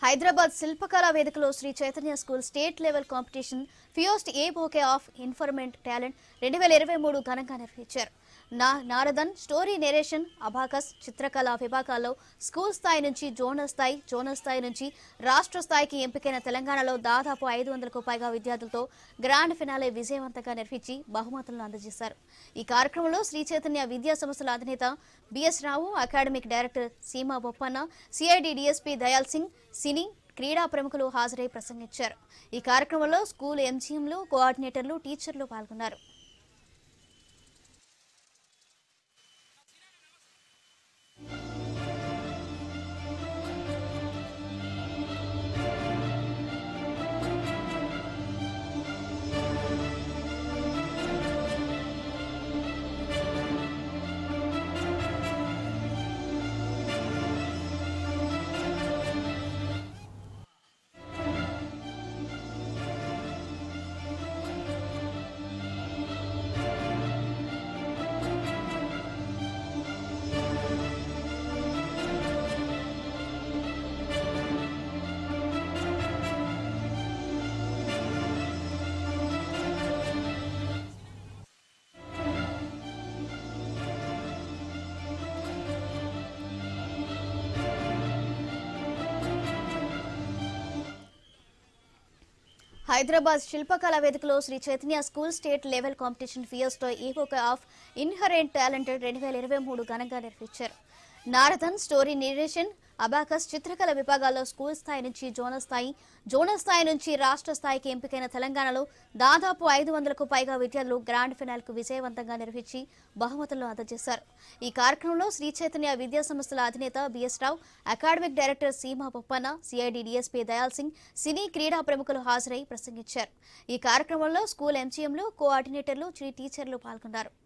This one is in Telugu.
హైదరాబాద్ శిల్పకళా వేదికలో Sri Chaitanya school state level competition feast a bouquet of inherent talent 2023 ఘనంగా నిర్వహించారు. నారదన్ స్టోరీ నేరేషన్, అబాకస్, చిత్రకళ విభాగాల్లో స్కూల్ స్థాయి నుంచి జోనల్ స్థాయి నుంచి రాష్ట్ర స్థాయికి ఎంపికైన తెలంగాణలో దాదాపు 500కు పైగా విద్యార్థులతో గ్రాండ్ ఫినాలే విజయవంతంగా నిర్వహించి బహుమతులను అందజేశారు. ఈ కార్యక్రమంలో శ్రీ చైతన్య విద్యా సంస్థల అధినేత B S Rao, academic director Seema Boppanna, CID DSP Dayal Singh, సినీ క్రీడా ప్రముఖులు హాజరై ప్రసంగించారు. ఈ కార్యక్రమంలో స్కూల్ ఎంజీఎంలు, కోఆర్డినేటర్లు, టీచర్లు పాల్గొన్నారు. హైదరాబాద్ శిల్పకళా వేదికలో Sri Chaitanya school state level competition feast a bouquet of inherent talent 2023 ఘనంగా నిర్వహించారు. నారదన్ స్టోరీ నేరేషన్, అబాకస్, చిత్రకళ విభాగాల్లో స్కూల్ స్థాయి నుంచి జోనల్ స్థాయి నుంచి రాష్ట్ర స్థాయికి ఎంపికైన తెలంగాణలో దాదాపు 500కు పైగా విద్యార్థులు గ్రాండ్ ఫినాల్కు విజయవంతంగా నిర్వహించి బహుమతులను అందజేశారు. ఈ కార్యక్రమంలో శ్రీ చైతన్య విద్యా సంస్థల అధినేత B S Rao, academic director Seema Boppanna, CID DSP Dayal Singh, సినీ క్రీడా ప్రముఖులు హాజరై ప్రసంగించారు. ఈ కార్యక్రమంలో స్కూల్ ఎంజీఎంలు, కోఆర్డినేటర్లు, టీచర్లు పాల్గొన్నారు.